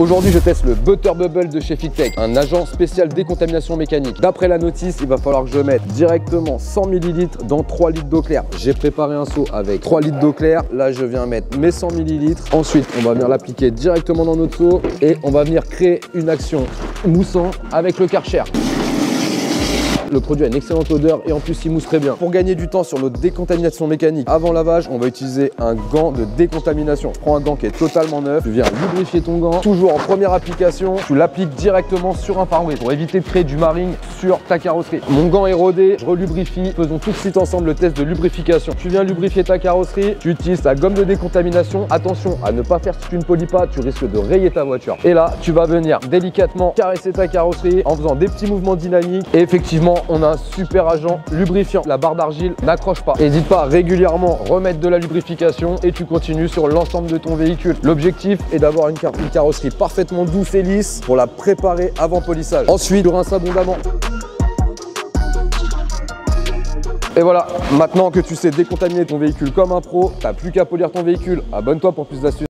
Aujourd'hui, je teste le Butter Bubble de chez Fictech, un agent spécial décontamination mécanique. D'après la notice, il va falloir que je mette directement 100 ml dans 3 litres d'eau claire. J'ai préparé un seau avec 3 litres d'eau claire. Là, je viens mettre mes 100 ml. Ensuite, on va venir l'appliquer directement dans notre seau et on va venir créer une action moussant avec le Karcher. Le produit a une excellente odeur et en plus il mousse très bien. Pour gagner du temps sur notre décontamination mécanique avant lavage, on va utiliser un gant de décontamination. Je prends un gant qui est totalement neuf, tu viens lubrifier ton gant. Toujours en première application, tu l'appliques directement sur un pare-brise pour éviter de créer du marring sur ta carrosserie. Mon gant est rodé, je relubrifie. Faisons tout de suite ensemble le test de lubrification. Tu viens lubrifier ta carrosserie, tu utilises ta gomme de décontamination. Attention à ne pas faire si tu ne polis pas, tu risques de rayer ta voiture. Et là, tu vas venir délicatement caresser ta carrosserie en faisant des petits mouvements dynamiques. Et effectivement, on a un super agent lubrifiant. La barre d'argile n'accroche pas. N'hésite pas à régulièrement remettre de la lubrification et tu continues sur l'ensemble de ton véhicule. L'objectif est d'avoir une carrosserie parfaitement douce et lisse pour la préparer avant polissage. Ensuite, tu rinces abondamment. Et voilà, maintenant que tu sais décontaminer ton véhicule comme un pro, t'as plus qu'à polir ton véhicule. Abonne-toi pour plus d'astuces.